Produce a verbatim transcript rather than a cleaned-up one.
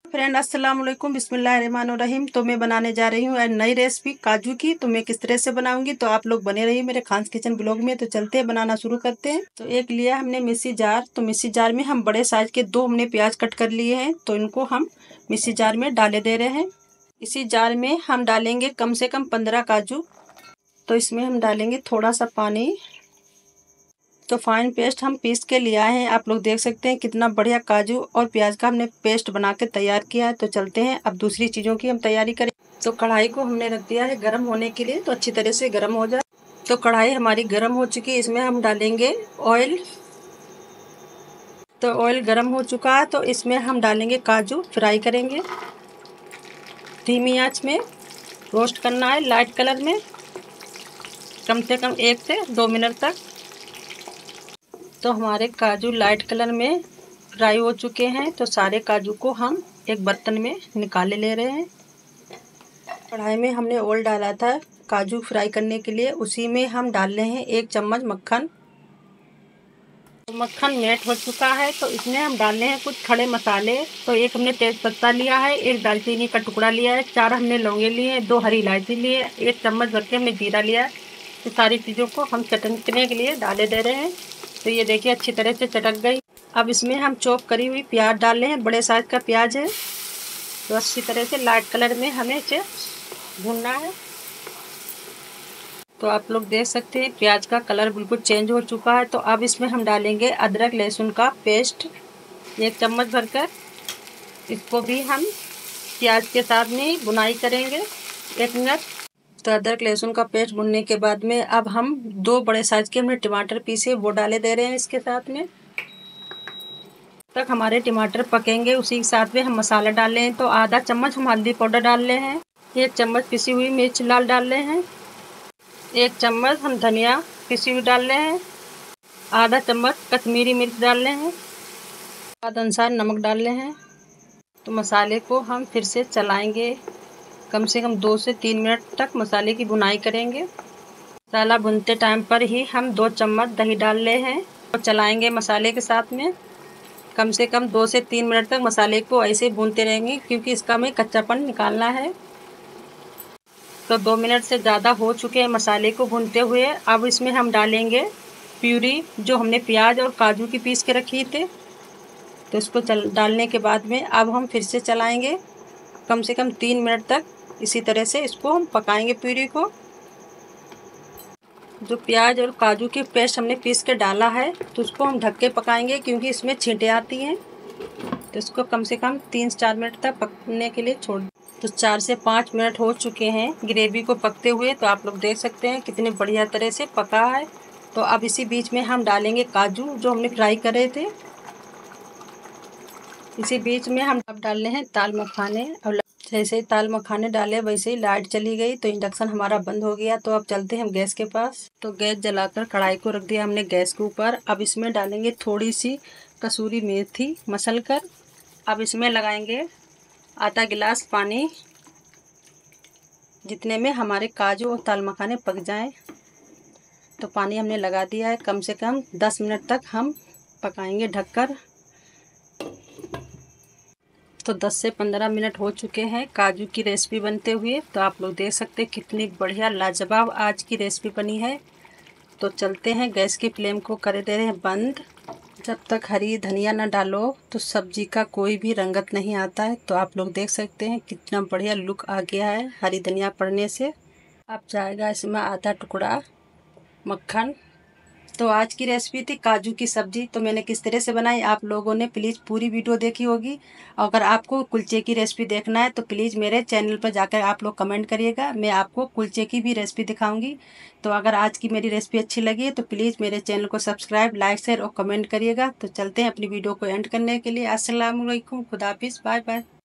Friend अस्सलाम वालेकुम, बिस्मिल्लाहिर्रहमानिर्रहीम। तो मैं बनाने जा रही हूँ नई रेसिपी काजू की। तो मैं किस तरह से बनाऊंगी, तो आप लोग बने रहिए मेरे खान्स किचन ब्लॉग में। तो चलते हैं बनाना शुरू करते हैं। तो एक लिया हमने मिक्सी जार। तो मिक्सी जार में हम बड़े साइज के दो हमने प्याज कट कर लिए हैं। तो इनको हम मिक्सी जार में डाले दे रहे हैं। इसी जार में हम डालेंगे कम से कम पंद्रह काजू। तो इसमें हम डालेंगे थोड़ा सा पानी। तो फाइन पेस्ट हम पीस के लिया है। आप लोग देख सकते हैं कितना बढ़िया काजू और प्याज का हमने पेस्ट बना के तैयार किया है। तो चलते हैं अब दूसरी चीज़ों की हम तैयारी करें। तो कढ़ाई को हमने रख दिया है गर्म होने के लिए। तो अच्छी तरह से गर्म हो जाए। तो कढ़ाई हमारी गर्म हो चुकी है। इसमें हम डालेंगे ऑयल। तो ऑयल गर्म हो चुका है। तो इसमें हम डालेंगे काजू, फ्राई करेंगे धीमी आंच में। रोस्ट करना है लाइट कलर में कम से कम एक से दो मिनट तक। तो हमारे काजू लाइट कलर में फ्राई हो चुके हैं। तो सारे काजू को हम एक बर्तन में निकाले ले रहे हैं। कढ़ाई में हमने ऑयल डाला था काजू फ्राई करने के लिए, उसी में हम डाल रहे हैं एक चम्मच मक्खन। तो मक्खन मेल्ट हो चुका है। तो इसमें हम डाल रहे हैं कुछ खड़े मसाले। तो एक हमने तेज पत्ता लिया है, एक दालचीनी का टुकड़ा लिया है, चार हमने लौंगे लिए हैं, दो हरी इलायची लिए, एक चम्मच भर के हमने जीरा लिया है। तो सारी चीज़ों को हम चटकने के लिए डाले दे रहे हैं। तो ये देखिए अच्छी तरह से चटक गई। अब इसमें हम चॉप करी हुई प्याज डाल रहे हैं। बड़े साइज का प्याज है। तो अच्छी तरह से लाइट कलर में हमें इसे भूनना है। तो आप लोग देख सकते हैं प्याज का कलर बिल्कुल चेंज हो चुका है। तो अब इसमें हम डालेंगे अदरक लहसुन का पेस्ट एक चम्मच भरकर। इसको भी हम प्याज के साथ में बुनाई करेंगे एक मिनट। तो अदरक लहसुन का पेस्ट भुनने के बाद में अब हम दो बड़े साइज के हमने टमाटर पीसे वो डाले दे रहे हैं इसके साथ में। तक हमारे टमाटर पकेंगे उसी के साथ में हम मसाला डाल रहे हैं। तो आधा चम्मच हम हल्दी पाउडर डाल रहे हैं, एक चम्मच पिसी हुई मिर्च लाल डाल रहे हैं, एक चम्मच हम धनिया पिसी हुई डाल रहे हैं, आधा चम्मच कश्मीरी मिर्च डाल रहे हैं, स्वाद अनुसार नमक डाल रहे हैं। तो मसाले को हम फिर से चलाएंगे कम से कम दो से तीन मिनट तक मसाले की भुनाई करेंगे। मसाला भुनते टाइम पर ही हम दो चम्मच दही डाल रहे हैं और चलाएंगे मसाले के साथ में। कम से कम दो से तीन मिनट तक मसाले को ऐसे भूनते रहेंगे क्योंकि इसका हमें कच्चापन निकालना है। तो दो मिनट से ज़्यादा हो चुके हैं मसाले को भूनते हुए। अब इसमें हम डालेंगे प्यूरी जो हमने प्याज और काजू की पीस के रखी थे। तो इसको चल डालने के बाद में अब हम फिर से चलाएंगे कम से कम तीन मिनट तक। इसी तरह से इसको हम पकाएंगे प्यूरी को। जो प्याज और काजू की पेस्ट हमने पीस के डाला है तो उसको हम ढक के पकाएंगे क्योंकि इसमें छींटे आती हैं। तो इसको कम से कम तीन से चार मिनट तक पकने के लिए छोड़। तो चार से पाँच मिनट हो चुके हैं ग्रेवी को पकते हुए। तो आप लोग देख सकते हैं कितने बढ़िया तरह से पका है। तो अब इसी बीच में हम डालेंगे काजू जो हमने फ्राई करे थे। इसी बीच में हम अब डाल रहे हैं ताल मखाने। और जैसे ही ताल मखाने डाले वैसे ही लाइट चली गई। तो इंडक्शन हमारा बंद हो गया। तो अब चलते हैं हम गैस के पास। तो गैस जलाकर कढ़ाई को रख दिया हमने गैस के ऊपर। अब इसमें डालेंगे थोड़ी सी कसूरी मेथी मसल कर। अब इसमें लगाएंगे आधा गिलास पानी जितने में हमारे काजू और ताल मखाने पक जाएं। तो पानी हमने लगा दिया है। कम से कम दस मिनट तक हम पकाएंगे ढककर। तो दस से पंद्रह मिनट हो चुके हैं काजू की रेसिपी बनते हुए। तो आप लोग देख सकते हैं कितनी बढ़िया लाजवाब आज की रेसिपी बनी है। तो चलते हैं गैस की फ्लेम को कर दे रहे हैं बंद। जब तक हरी धनिया ना डालो तो सब्जी का कोई भी रंगत नहीं आता है। तो आप लोग देख सकते हैं कितना बढ़िया लुक आ गया है हरी धनिया पड़ने से। अब जाएगा इसमें आधा टुकड़ा मक्खन। तो आज की रेसिपी थी काजू की सब्जी। तो मैंने किस तरह से बनाई आप लोगों ने प्लीज़ पूरी वीडियो देखी होगी। अगर आपको कुलचे की रेसिपी देखना है तो प्लीज़ मेरे चैनल पर जाकर आप लोग कमेंट करिएगा। मैं आपको कुलचे की भी रेसिपी दिखाऊंगी। तो अगर आज की मेरी रेसिपी अच्छी लगी है तो प्लीज़ मेरे चैनल को सब्सक्राइब, लाइक, शेयर और कमेंट करिएगा। तो चलते हैं अपनी वीडियो को एंड करने के लिए। अस्सलाम वालेकुम, खुदा हाफिज़, बाय बाय।